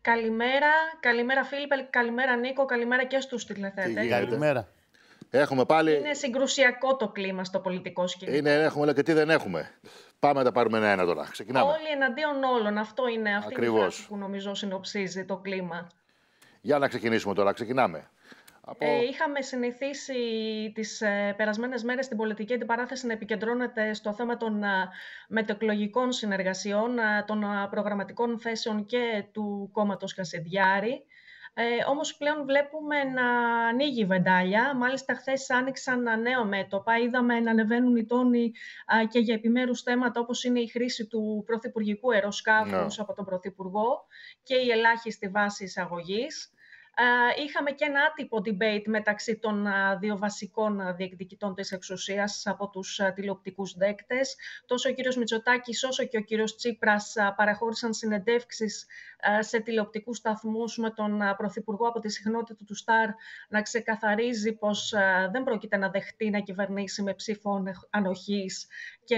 Καλημέρα, καλημέρα Φίλιππε, καλημέρα Νίκο, καλημέρα και στους τηλεθεατές. Καλημέρα. Έχουμε πάλι. Είναι συγκρουσιακό το κλίμα στο πολιτικό σκηνικό. Έχουμε, αλλά και τι δεν έχουμε. Πάμε να τα πάρουμε ένα-ένα τώρα. Ξεκινάμε. Όλοι εναντίον όλων. Αυτό είναι αυτή η φράση που νομίζω συνοψίζει το κλίμα. Για να ξεκινήσουμε τώρα. Ξεκινάμε. Είχαμε συνηθίσει τις περασμένες μέρες στην πολιτική αντιπαράθεση να επικεντρώνεται στο θέμα των μετεκλογικών συνεργασιών, των προγραμματικών θέσεων και του κόμματος Κασιδιάρη. Όμως πλέον βλέπουμε να ανοίγει η βεντάλια. Μάλιστα χθες άνοιξαν νέο μέτωπα. Είδαμε να ανεβαίνουν οι τόνοι και για επιμέρους θέματα όπως είναι η χρήση του πρωθυπουργικού αεροσκάφους από τον Πρωθυπουργό και η ελάχιστη βάση εισαγωγής. Είχαμε και ένα άτυπο debate μεταξύ των δύο βασικών διεκδικητών της εξουσίας από τους τηλεοπτικούς δέκτες. Τόσο ο κύριος Μητσοτάκης όσο και ο κύριος Τσίπρας παραχώρησαν συνεντεύξεις σε τηλεοπτικούς σταθμούς με τον Πρωθυπουργό από τη συχνότητα του Σταρ να ξεκαθαρίζει πως δεν πρόκειται να δεχτεί να κυβερνήσει με ψήφο ανοχής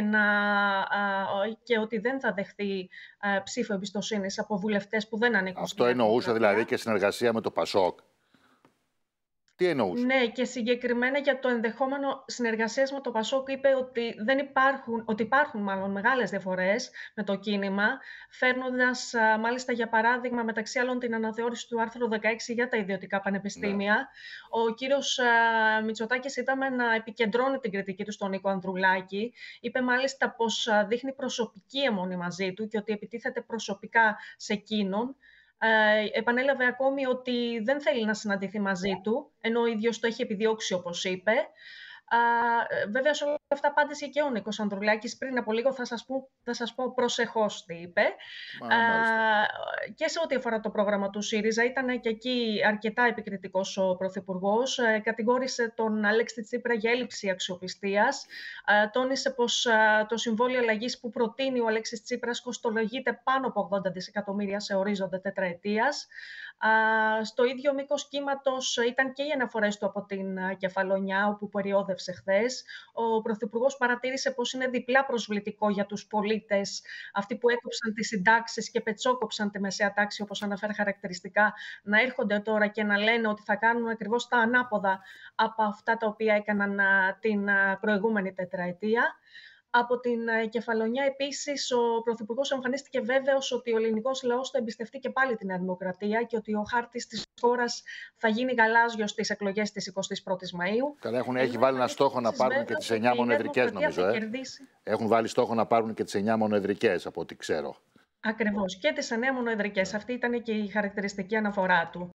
και ότι δεν θα δεχτεί ψήφο εμπιστοσύνης από βουλευτές που δεν ανήκουν. Αυτό εννοούσε δηλαδή και συνεργασία με το Πασόκ. Τι εννοούσε? Ναι, και συγκεκριμένα για το ενδεχόμενο συνεργασίας με το Πασόκ είπε ότι υπάρχουν μάλλον μεγάλες διαφορές με το κίνημα, φέρνοντας μάλιστα για παράδειγμα μεταξύ άλλων την αναθεώρηση του άρθρου 16 για τα ιδιωτικά πανεπιστήμια. Ναι. Ο κύριος Μητσοτάκης είδαμε να επικεντρώνει την κριτική του στον Νίκο Ανδρουλάκη. Είπε μάλιστα πως δείχνει προσωπική αιμονή μαζί του και ότι επιτίθεται προσωπικά σε εκείνον. Επανέλαβε ακόμη ότι δεν θέλει να συναντηθεί μαζί του, ενώ ο ίδιος το έχει επιδιώξει, όπως είπε. Βέβαια, σε όλα αυτά απάντησε και ο Νίκος Ανδρουλάκης. Πριν από λίγο θα σας πω προσεχώς τι είπε. Και σε ό,τι αφορά το πρόγραμμα του ΣΥΡΙΖΑ, ήταν και εκεί αρκετά επικριτικός ο Πρωθυπουργός. Κατηγόρησε τον Αλέξη Τσίπρα για έλλειψη αξιοπιστίας. Τόνισε πως το συμβόλαιο αλλαγής που προτείνει ο Αλέξης Τσίπρας κοστολογείται πάνω από 80 δισεκατομμύρια σε ορίζοντα τετραετίας. Στο ίδιο μήκος κύματος ήταν και οι αναφορές του από την Κεφαλονιά, όπου περιόδευσε χθες. Ο Πρωθυπουργός παρατήρησε πως είναι διπλά προσβλητικό για τους πολίτες, αυτοί που έκοψαν τις συντάξεις και πετσόκοψαν τη μεσαία τάξη, όπως αναφέρει χαρακτηριστικά, να έρχονται τώρα και να λένε ότι θα κάνουν ακριβώς τα ανάποδα από αυτά τα οποία έκαναν την προηγούμενη τετραετία. Από την Κεφαλονιά, επίσης, ο Πρωθυπουργός εμφανίστηκε βέβαιος ότι ο ελληνικός λαός θα εμπιστευτεί και πάλι την Νέα Δημοκρατία και ότι ο χάρτης της χώρας θα γίνει γαλάζιος στις εκλογές της 21ης Μαΐου. Καλά, έχει βάλει ένα στόχο να πάρουν και τις 9 μονοεδρικές, νομίζω. Έχουν βάλει στόχο να πάρουν και τις 9 μονοεδρικές, από ό,τι ξέρω. Ακριβώς, και τις 9 μονοεδρικές. Αυτή ήταν και η χαρακτηριστική αναφορά του.